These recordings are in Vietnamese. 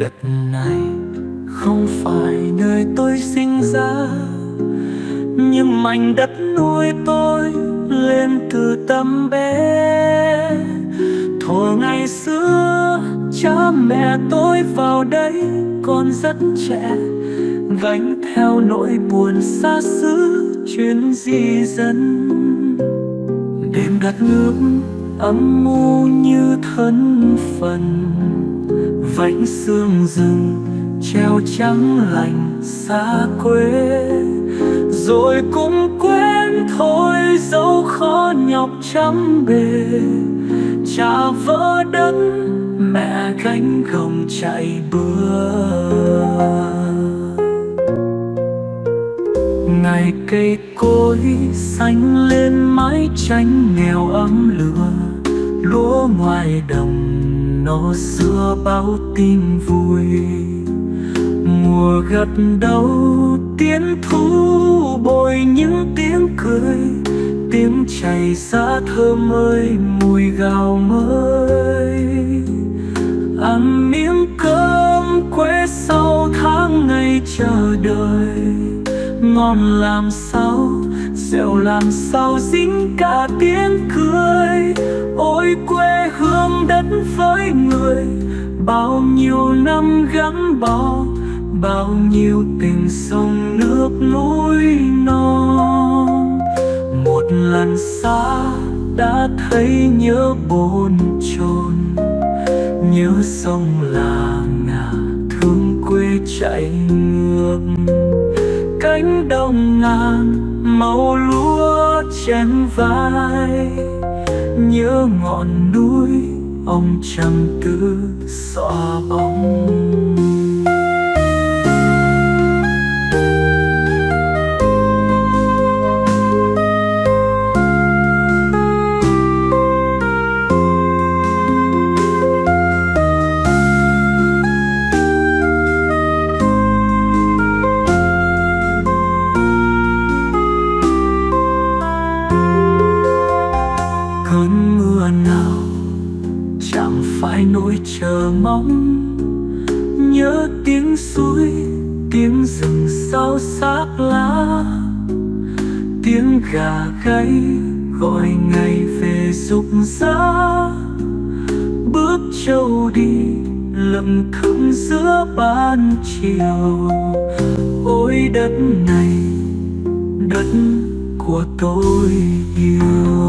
Đất này không phải nơi tôi sinh ra, nhưng mảnh đất nuôi tôi lên từ tấm bé. Thuở ngày xưa cha mẹ tôi vào đây còn rất trẻ, gánh theo nỗi buồn xa xứ chuyến di dân. Đêm đất nước âm u như thân phận, vánh sương rừng treo trắng lành xa quê. Rồi cũng quên thôi dẫu khó nhọc trăm bề, cha vỡ đất mẹ gánh gồng chạy bừa. Ngày cây cối xanh lên mái tranh nghèo ấm lửa, lúa ngoài đồng nó xưa bao tin vui. Mùa gặt đầu tiếng thu bồi những tiếng cười, tiếng chảy xa thơm ơi mùi gạo mới. Ăn miếng cơm quê sau tháng ngày chờ đợi, ngon làm sao dẻo làm sao dính cả tiếng cười. Ôi quê hương đất với người, bao nhiêu năm gắn bó, bao nhiêu tình sông nước núi non. Một lần xa đã thấy nhớ bồn chồn, nhớ sông là ngả thương quê chạy ngược. Cánh đồng ngàn màu lúa trên vai, nhớ ngọn núi ông trầm tư xõa bóng. Cơn mưa nào chẳng phải nỗi chờ mong, nhớ tiếng suối, tiếng rừng sao xác lá, tiếng gà gáy gọi ngày về rục rã. Bước trâu đi lặng thầm giữa ban chiều. Ôi đất này, đất của tôi yêu.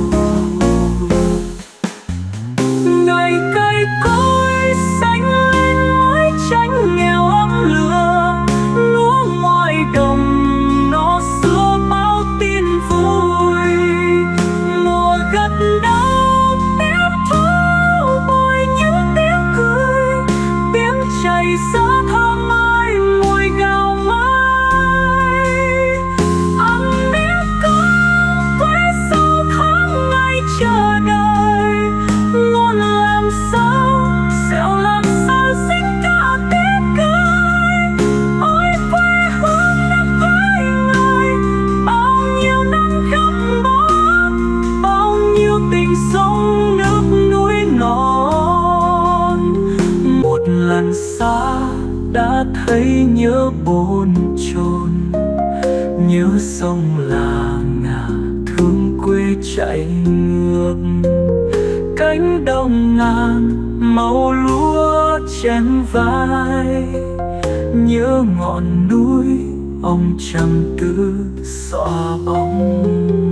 Ngày cây cối xanh lên mái tranh nghèo ấm lửa, lúa ngoài đồng nó xưa bao tin vui. Mùa gặt đầu tiếng thu bồi những tiếng cười, tiếng chảy xa thơm ơi mùi gạo mới. Ăn miếng cơm quê sau tháng ngày chờ đợi, ngon làm sao dẻo làm sao xinh cả tiếng cười. Ôi quê hương đất với người, bao nhiêu năm gắn bó, bao nhiêu tình sông nước núi non. Một lần xa đã thấy nhớ bồn chồn, nhớ sông là ngả thương quê chạy ngược. Cánh đồng ngàn màu lúa trên vai, nhớ ngọn núi ông trầm tư xõa bóng.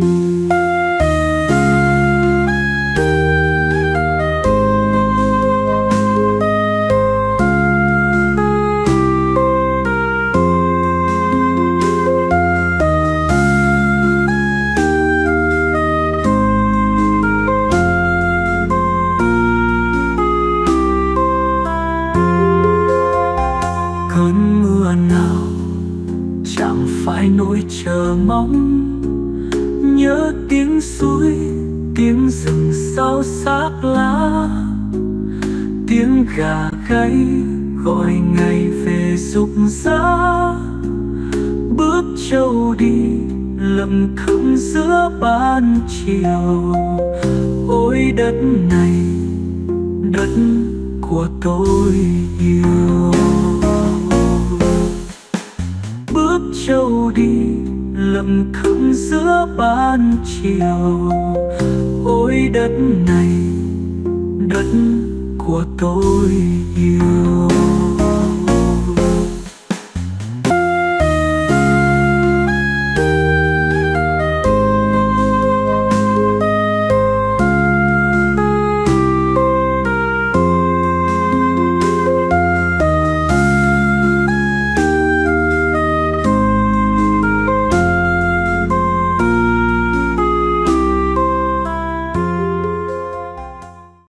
Cơn mưa nào chẳng phải nỗi chờ mong, nhớ tiếng suối, tiếng rừng sao xác lá, tiếng gà gáy gọi ngày về rục rã. Bước trâu đi lặng thầm giữa ban chiều. Ôi đất này, đất của tôi yêu. Bước trâu đi lặng thầm giữa ban chiều, ôi đất này đất của tôi yêu.